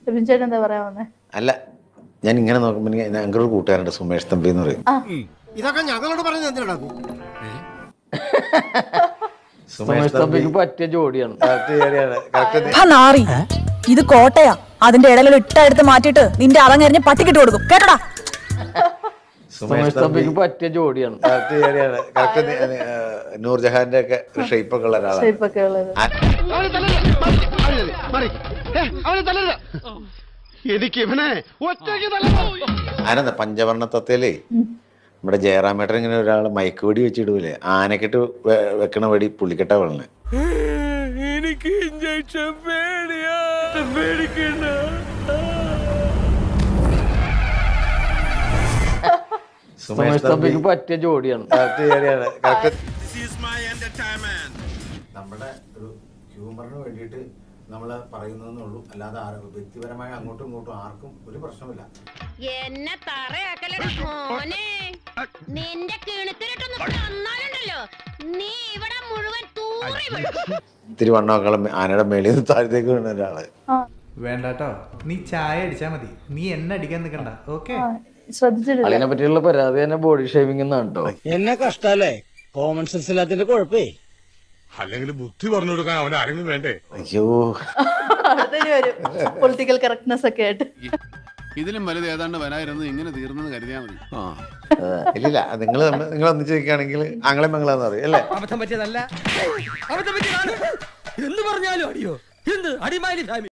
ചേട്ടൻ എന്താ പറയാ വന്നേ? അല്ല, ഞാൻ ഇങ്ങനെ നോക്കുമ്പോ ഞങ്ങളുടെ ഒരു കൂട്ടുകാരുണ്ട്, സുമേഷ് തമ്പി എന്ന് പറയും. ഇതൊക്കെ ഞങ്ങളോട് പറഞ്ഞത് എന്തിനാ? സുമേഷ് തമ്പിക്ക് പറ്റിയ ജോഡിയാണ്. ഇത് കോട്ടയാ, അതിന്റെ ഇടയിൽ ഇട്ടെടുത്ത് മാറ്റിട്ട് നിന്റെ അറങ്ങറിഞ്ഞ് പട്ടിക്കിട്ട് കൊടുക്കും കേട്ടോടാ. സുമേഷ് തമ്പിക്ക് പറ്റിയ ജോഡിയാണ്. നൂർജഹാന്റെ ഒക്കെ ഷേപ്പൊക്കെ ഉള്ള ഒരാളാണ്. ആനന്ദ പഞ്ചവർണ്ണ തത്തയിലേ നമ്മുടെ ജയറാമേട്ടൻ ഇങ്ങനെ ഒരാൾ മയക്ക് വെടി വെച്ചിടൂലേ, ആനക്കെട്ട് വെക്കണ വെടി പുള്ളിക്കെട്ട വെള്ളനെ. എനിക്ക് സുമേഷ് തമ്പിക്ക് പറ്റിയ ജോഡിയാണ്. നമ്മുടെ ഒരു ഹ്യൂമറിന് വേണ്ടിയിട്ട് നമ്മൾ പറയുന്നതെന്നുള്ളൂ, അല്ലാതെ വ്യക്തിപരമായി അങ്ങോട്ടും ഇങ്ങോട്ടും ആർക്കും ഒരു പ്രശ്നമില്ല. എന്നെ തറയാക്കലടാ മോനെ, നിന്റെ കിണത്തിലിട്ടൊന്ന് തന്നാലുണ്ടല്ലോ നീ ഇവിടെ മുഴുവൻ തൂറി വീഴും. ഇത്തിരി വണ്ണമക്കളും ആനയുടെ മേളിൽ നിന്ന് താഴത്തേക്ക് വീണ ഒരാള്. വേണ്ടട്ടോ, നീ ചായ അടിച്ചാ മതി, നീ എന്നെ അടിക്കാൻ നിൽക്കണ്ട. ഓക്കെ, അതിനെ പറ്റിയുള്ള പരാതി തന്നെ ബോഡി ഷേവിംഗ് എന്നാണ് കേട്ടോ. എന്നെ കഷ്ടല്ലേ, കോമൺ സെൻസ് ഇല്ലാത്തതിന്റെ കുഴപ്പേ. അല്ലെങ്കിൽ ബുദ്ധി പറഞ്ഞു കൊടുക്കാൻ അവൻ ആരെങ്കിലും വേണ്ടേ? അയ്യോ, പൊളിറ്റിക്കൽ കറക്റ്റ്നെസ് ഒക്കെ ആയിട്ട് ഇതിലും വലുത് ഏതാണ്ട് വരായിരുന്നു, ഇങ്ങനെ തീർന്നെന്ന് കരുതിയാ മതി. ഇല്ലില്ല, നിങ്ങൾ ഒന്നിച്ച് നിൽക്കുകയാണെങ്കിൽ ആങ്ങളെ മംഗളാന്ന് പറയും അല്ലേ? അബദ്ധം പറ്റിയതല്ല, അബദ്ധം പറ്റിയതാണ് എന്ന് പറഞ്ഞാലും അടിയോ എന്ത് അടിമാലി